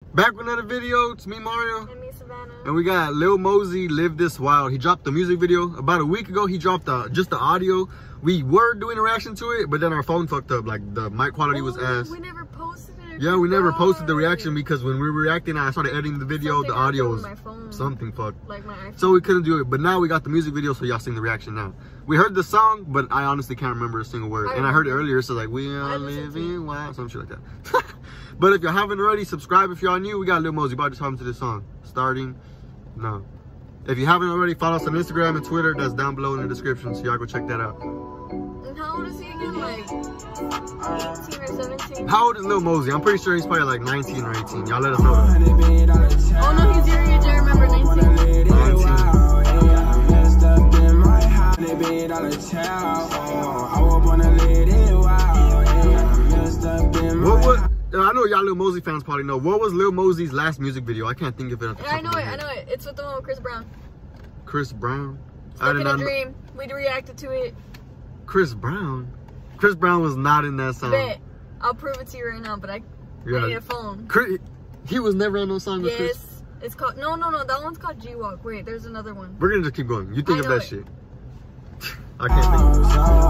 Back with another video. It's me, Mario. And me, Savannah. And we got Lil Mosey, Live This Wild. He dropped the music video. About a week ago, he dropped just the audio. We were doing a reaction to it, but then our phone fucked up. Like, the mic quality was ass. We never posted it. Yeah, we never posted the reaction because when we were reacting, I started editing the video. The audio was something fucked. Like my iPhone. So we couldn't do it. But now we got the music video, so y'all seen the reaction now. We heard the song, but I honestly can't remember a single word. And I heard it earlier, so like, we are living wild, some shit like that. But if you haven't already, subscribe if y'all new. We got Lil Mosey about to come to this song. Starting now. If you haven't already, follow us on Instagram and Twitter. That's down below in the description, so y'all go check that out. And how old is he again? Like 18 or 17? How old is Lil Mosey? I'm pretty sure he's probably like 19 or 18. Y'all let us know. Oh no, he's your age. I remember 19. 19. I know y'all Lil Mosey fans probably know. What was Lil Mosey's last music video? I can't think of it. I know it. It's with the one with Chris Brown. Chris Brown? Stuck in a Dream. We reacted to it. Chris Brown? Chris Brown was not in that song. Bet. I'll prove it to you right now, but I need a phone. He was never on no song with Chris? Yes. It's called, no, that one's called G-Walk. Wait, there's another one. We're gonna just keep going. You think of that shit. I can't think of it.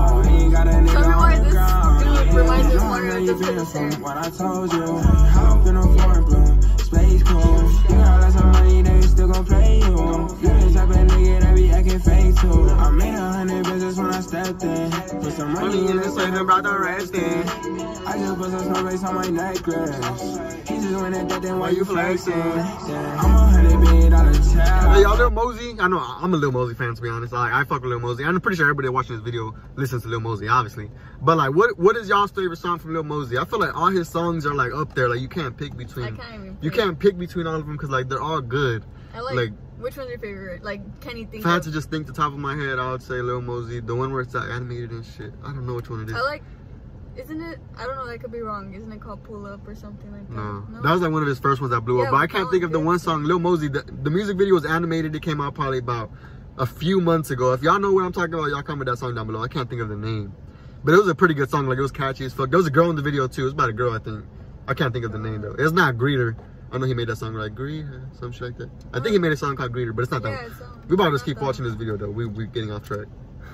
Tell me why this dude reminds me of Mario just for this hair. What I told you, hop in a foreign blue, space cool. You got lots of money, they still gon' play you. You the type of nigga that be acting fake too. I made 100 business when I stepped in. Put some money in this and brought the rest in. I just put some snowflakes on my necklace. He just went at that, then why you flexing? I'm $100 billion child. Hey, y'all, Lil Mosey. I know I'm a Lil Mosey fan, to be honest. I fuck with Lil Mosey. I'm pretty sure everybody watching this video listens to Lil Mosey, obviously. But like, what is y'all's favorite song from Lil Mosey? I feel like all his songs are like up there. Like, you can't pick between. You can't pick between all of them because like they're all good. I like which one's your favorite? Like, can you think? If I had to just think the top of my head, I would say Lil Mosey. The one where it's like animated and shit. I don't know which one it is. I like. Isn't it? I don't know. I could be wrong. Isn't it called Pull Up or something like that? No. That was like one of his first ones that blew up. But I can't think of the one song. Lil Mosey. The music video was animated. It came out probably about a few months ago. If y'all know what I'm talking about, y'all comment that song down below. I can't think of the name, but it was a pretty good song. Like, it was catchy as fuck. There was a girl in the video too. It was about a girl, I think. I can't think of the name though. It's not Greeter. I know he made that song like Greeter, some shit like that. I think he made a song called Greeter, but it's not that one. We about to just keep watching this video though. We getting off track.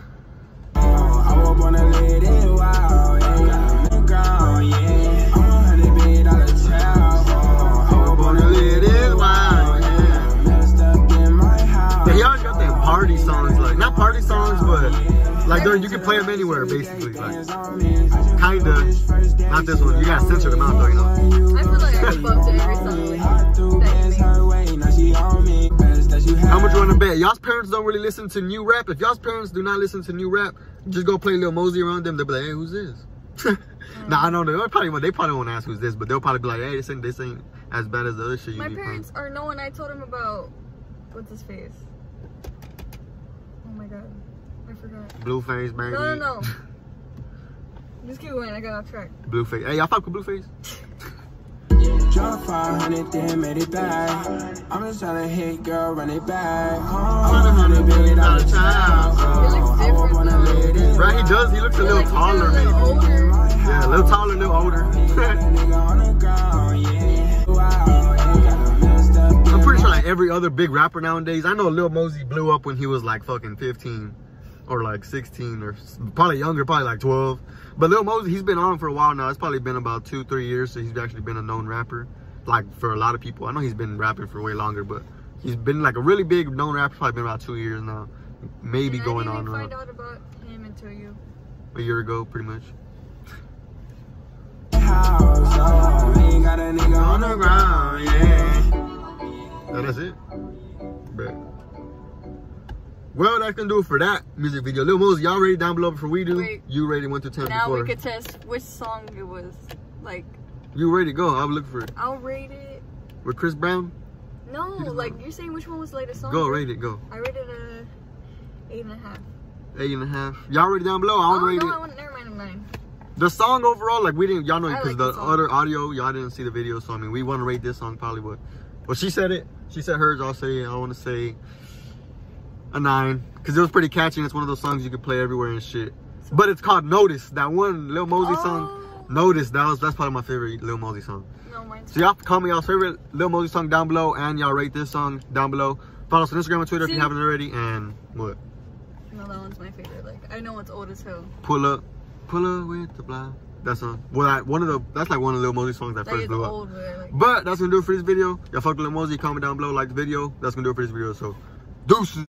I was born to live it wild, yeah. Ground, yeah. I'm $100 billion child. I was born to live it wild, yeah. Messed up in my house. He always got them party songs, like not party songs, but like you can play them anywhere, basically. Like, kinda. Not this one. You gotta censor them out though, you know. I feel like I bumped to every song. How much you wanna bet? Y'all's parents don't really listen to new rap. If y'all's parents do not listen to new rap, just go play Lil Mosey around them. They'll be like, hey, who's this? Nah, I know they probably won't ask who's this, but they'll probably be like, hey, this ain't as bad as the other shit you My be parents are knowing. I told him about what's his face. Oh my god, I forgot. Blueface, baby. No. Just keep going. I got off track. Blueface. Hey, y'all fuck with Blueface? Drop 500, then made it back. I'm just trying to hit, girl, run it back. I'm $100 billion child. He looks different. Right, he does. He looks a little taller, maybe. Yeah, a little taller, a little older. I'm pretty sure like every other big rapper nowadays. I know Lil Mosey blew up when he was like fucking 15 or like 16 or probably younger, probably like 12. But Lil Mosey, he's been on for a while now. It's probably been about 2-3 years since he's actually been a known rapper. Like, for a lot of people. I know he's been rapping for way longer, but he's been like a really big known rapper. Probably been about 2 years now. Maybe going on. I didn't find out about him until a year ago, pretty much. Got a nigga on the ground, yeah. That's it. Bet. Well, that's gonna do it for that music video. Lil Mosey, y'all rate it down below before we do. Wait, you rate it 1 to 10 now before. we could test which song it was. Like, you rate it, go. I'll look for it. I'll rate it. With Chris Brown? No, like, you're saying which one was the latest song? Go, rate it, go. I rated a 8.5. 8.5. Y'all rate it down below. I want to rate it. Never mind, a 9. The song overall, like, we didn't, y'all know, because like the other audio, y'all didn't see the video, so I mean, we want to rate this song probably, but well, she said it. She said hers. I want to say a 9, because it was pretty catchy, and it's one of those songs you can play everywhere and shit. But it's called Notice. That one Lil Mosey song, Notice. That's probably my favorite Lil Mosey song. No, mine's So y'all comment y'all's favorite Lil Mosey song down below, and y'all rate this song down below. Follow us on Instagram and Twitter if you haven't already. And what? No, that one's my favorite. Like, I know it's old as hell. Pull up with the block. That song. Well, that's like one of Lil Mosey songs that first blew up. Old, like... But that's gonna do it for this video. Y'all fuck with Lil Mosey. Comment down below, like the video. That's gonna do it for this video. So, deuces.